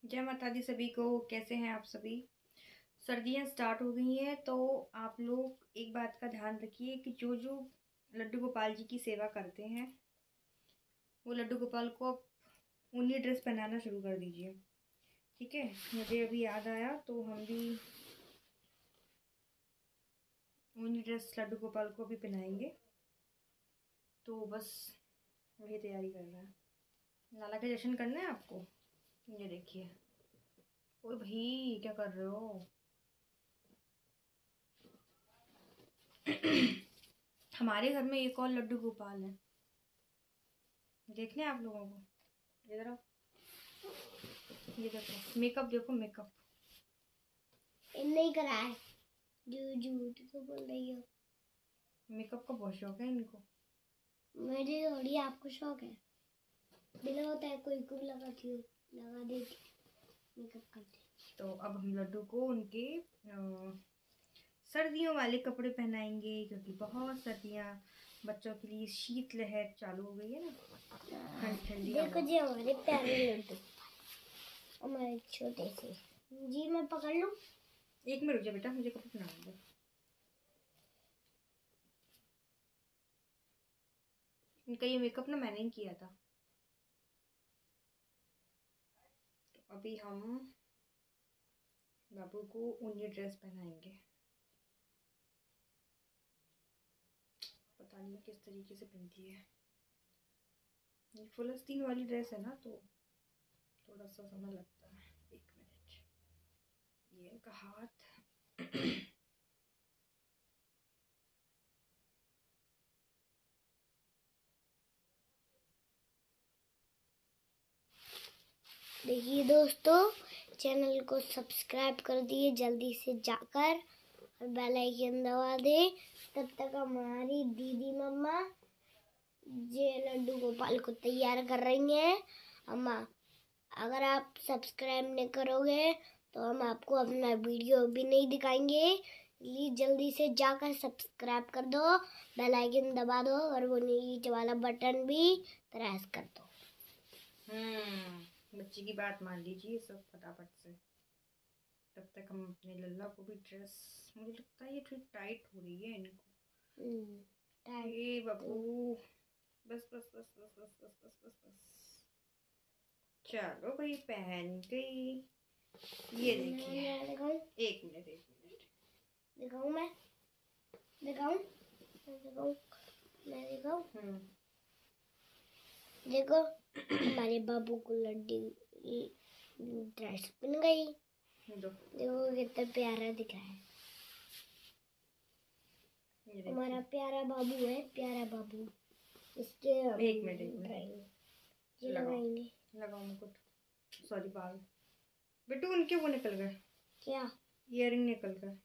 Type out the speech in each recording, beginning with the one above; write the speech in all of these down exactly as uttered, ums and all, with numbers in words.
जय माता दी सभी को। कैसे हैं आप सभी। सर्दियां स्टार्ट हो गई हैं तो आप लोग एक बात का ध्यान रखिए कि जो जो लड्डू गोपाल जी की सेवा करते हैं वो लड्डू गोपाल को आप ऊनी ड्रेस पहनाना शुरू कर दीजिए। ठीक है, मुझे अभी याद आया तो हम भी ऊनी ड्रेस लड्डू गोपाल को भी पहनाएंगे। तो बस वही तैयारी कर रहे हैं। लाला का जश्न करना है आपको। ये देखिए। ओए भाई क्या कर रहे हो। हमारे घर में एक और लड्डू गोपाल है। देखने आप लोगों को इधर आओ। ये देखो मेकअप, देखो मेकअप नहीं करा है। झूठ झूठ तो बोल रही हो। मेकअप का बहुत शौक है इनको। मुझे थोड़ी, आपको शौक है। बिना होता है कोई को लगाती हो, लगा देती मेकअप करते। तो अब हम लड्डू को उनके सर्दियों वाले कपड़े पहनाएंगे क्योंकि बहुत सर्दियाँ बच्चों के लिए शीत लहर चालू हो गई है ना। ठंड ठंडी देखो जी हमारे प्यारे लड्डू, हमारे छोटे से जी। मैं पकड़ लूं? एक मिनट रुक जा बेटा, मुझे कपड़े पहना दो। इनका ये मेकअप ना मैंने ही किया था। तो अभी हम बाबू को ऊनी ड्रेस पहनाएंगे। पता नहीं किस तरीके से पहनती है। ये फलस्तीन वाली ड्रेस है ना तो थोड़ा सा समय लगता है। एक मिनट। ये इनका हाथ। देखिए दोस्तों, चैनल को सब्सक्राइब कर दिए जल्दी से जाकर और बेल आइकन दबा दे। तब तक हमारी दीदी मम्मा जे लड्डू गोपाल को तैयार कर रही हैं। अम्मा, अगर आप सब्सक्राइब नहीं करोगे तो हम आपको अपना वीडियो भी नहीं दिखाएंगे। प्लीज जल्दी से जाकर सब्सक्राइब कर दो, बेल आइकन दबा दो और वो नीचे वाला बटन भी प्रेस कर दो। हम्म बच्ची की बात मान लीजिए सब फटाफट से। तब तक हम अपने लल्ला को भी ड्रेस, मुझे लगता है ये थोड़ी टाइट हो रही है इनको। ये बाबू बस बस बस बस बस बस बस बस बस चलो भाई पहन गई। ये देखिए। एक मिनट एक मिनट दिखाऊं? मैं दिखाऊं? मैं दिखाऊं? मैं दिखाऊं? हम्म देखो हमारे बाबू को लड्डू ड्रेस पहन गई। देखो कितना प्यारा दिखा है। हमारा प्यारा बाबू है, प्यारा बाबू। इसके एक मिनट एक मिनट लगाएंगे। लगाओ मुकुट। सॉरी बाल। बेटू उनके वो निकल गए। क्या? ईयरिंग निकल गए।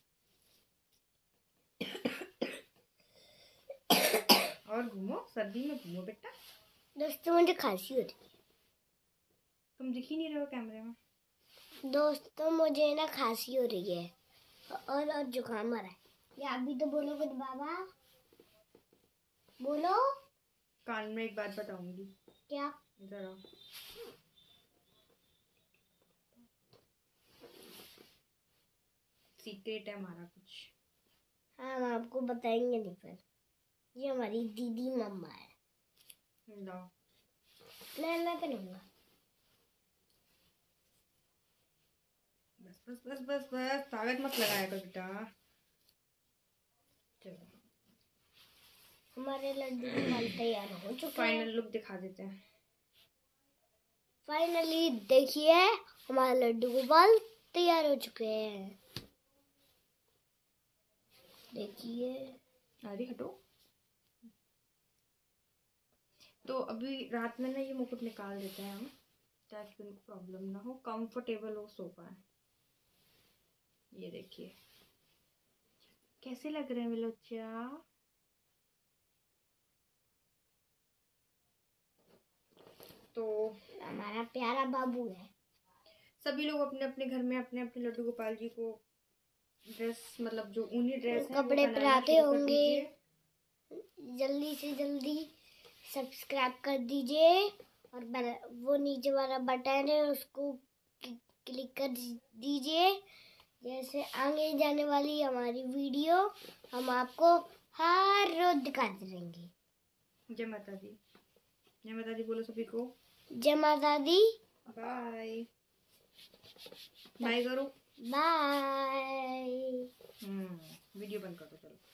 और घूमो, सर्दी में घूमो बेटा। दोस्तों मुझे खांसी हो रही है। तुम दिख ही नहीं रहे हो कैमरे में। दोस्तों मुझे ना खांसी हो रही है और और जुकाम आ रहा है। ये आप भी तो बोलो कुछ बाबा, बोलो। कान में एक बात बताऊंगी। क्या? इधर आओ। सीक्रेट है हमारा कुछ। हाँ हम आपको बताएंगे नहीं, पर ये हमारी दीदी मम्मा है। लाओ। मैं मैं पहनूंगा। बस बस बस बस बस ताकत मत लगाया कर बेटा। चलो हमारे लड्डू गोपाल तैयार हो चुके हैं। फाइनल लुक दिखा देते हैं। फाइनली देखिए हमारे लड्डू गोपाल तैयार हो चुके हैं। देखिए। अरे हटो। तो अभी रात में ना ये मुकुट निकाल देते हैं हम ताकि उनको प्रॉब्लम ना हो, कंफर्टेबल हो सोफा है। ये देखिए कैसे लग रहे हैं विलोचा। तो हमारा प्यारा बाबू है। सभी लोग अपने अपने घर में अपने अपने लड्डू गोपाल जी को ड्रेस, मतलब जो ऊनी ड्रेस है कपड़े पहनाते होंगे। जल्दी से जल्दी सब्सक्राइब कर दीजिए और वो नीचे वाला बटन है उसको क्लिक कर दीजिए। जैसे आगे जाने वाली हमारी वीडियो हम आपको हर रोज दिखाते रहेंगे। जय माता दी, जय माता दी बोलो सभी को। जय माता दी। बाय बाय करो। बाय। हम्म वीडियो बंद कर दो चलो।